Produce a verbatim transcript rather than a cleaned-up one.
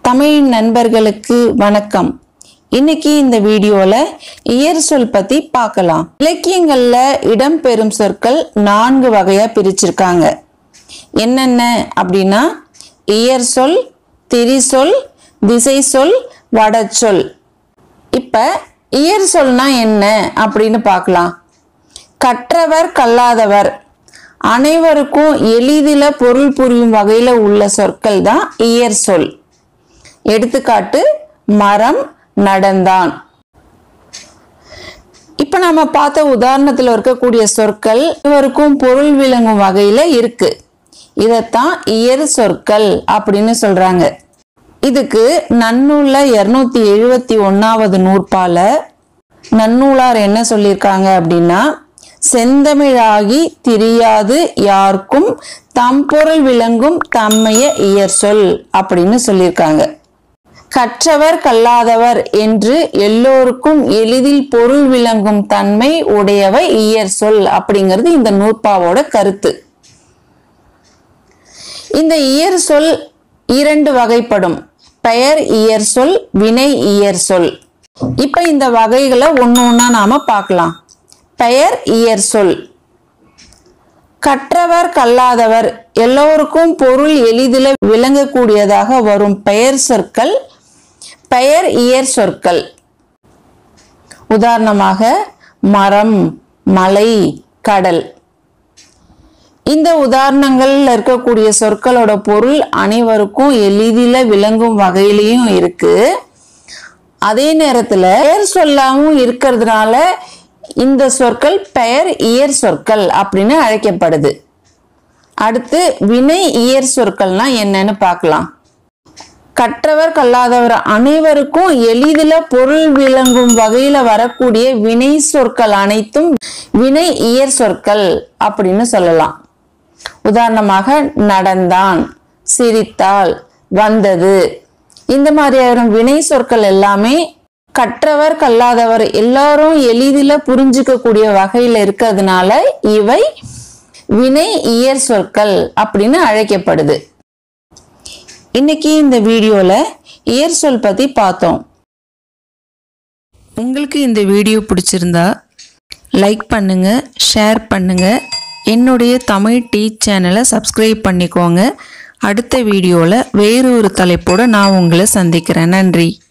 தமிழ் நண்பர்களுக்கு வணக்கம். இன்னைக்கு இந்த வீடியோல இயற் சொல் பத்தி பார்க்கலாம். இலக்கியங்கள்ல இடம்பெறும் சொற்கள் நான்கு வகையா பிரிச்சிருக்காங்க. என்னென்ன அப்படின்னா இயற் சொல், திரி சொல், திசை சொல், வடச்சொல். இப்ப இயற் சொல்னா என்ன அப்படின்னு பார்க்கலாம். கற்றவர் கல்லாதவர் அனைவருக்கும் எளிதில பொருள் புரியும் வகையில உள்ள சொற்கள் தான் இயற் சொல். எடுத்துக்காட்டு மரம், நடந்தான். இப்ப நாம பார்த்த உதாரணத்துல இருக்கக்கூடிய சொற்கள் இவருக்கும் பொருள் விளங்கும் வகையில இருக்கு. இதத்தான் இயற் சொற்கள் அப்படின்னு சொல்றாங்க. இதுக்கு நன்னூல்ல இருநூத்தி எழுபத்தி ஒன்னாவது நூற்பால நன்னூலார் என்ன சொல்லியிருக்காங்க அப்படின்னா, செந்தமிழாகி திரியாது யாருக்கும் தம்பொருள் விளங்கும் தம்மைய இயற் சொல் அப்படின்னு சொல்லியிருக்காங்க. கற்றவர் கல்லாதவர் என்று எல்லோருக்கும் எளிதில் பொருள் விளங்கும் தன்மை உடையவை இயற் சொல் அப்படிங்கிறது இந்த நூற்பாவோட கருத்து. இந்த இயற் சொல் இரண்டு வகைப்படும். பெயர் இயற் சொல், வினை இயற் சொல். இப்ப இந்த வகைகளை ஒன்னு ஒன்னா நாம பார்க்கலாம். பெயர் இயற் சொல். கற்றவர் கல்லாதவர் எல்லோருக்கும் பொருள் எளிதில் விளங்கக்கூடியதாக வரும் பெயர் சொற்கள் பெயர் இயற் சொற்கள். உதாரணமாக மரம், மலை, கடல். இந்த உதாரணங்கள்ல இருக்கக்கூடிய சொற்களோட பொருள் அனைவருக்கும் எளிதில விளங்கும் வகையிலையும் இருக்கு. அதே நேரத்துல பெயர் சொல்லாவும் இருக்கிறதுனால இந்த சொற்கள் பெயர் இயற் சொற்கள் அப்படின்னு அழைக்கப்படுது. அடுத்து வினை இயற் சொற்கள்னா என்னன்னு பார்க்கலாம். கற்றவர் கல்லாதவர் அனைவருக்கும் எளிதில பொருள் விளங்கும் வகையில வரக்கூடிய வினை சொற்கள் அனைத்தும் வினை இயற் சொற்கள் அப்படின்னு சொல்லலாம். உதாரணமாக நடந்தான், சிரித்தாள், வந்தது. இந்த மாதிரியான வினை சொற்கள் எல்லாமே கற்றவர் கல்லாதவர் எல்லாரும் எளிதில புரிஞ்சுக்க கூடிய வகையில இருக்கிறதுனால இவை வினை இயற் சொற்கள் அப்படின்னு அழைக்கப்படுது. இன்னைக்கு இந்த வீடியோல இயற் சொல் பத்தி பார்த்தோம். உங்களுக்கு இந்த வீடியோ பிடிச்சிருந்தா லைக் பண்ணுங்க, ஷேர் பண்ணுங்க. என்னுடைய தமிழ் டீச் சேனலை சப்ஸ்கிரைப் பண்ணிக்கோங்க. அடுத்த வீடியோல வேறு ஒரு தலைப்போட நான் உங்களை சந்திக்கிறேன். நன்றி.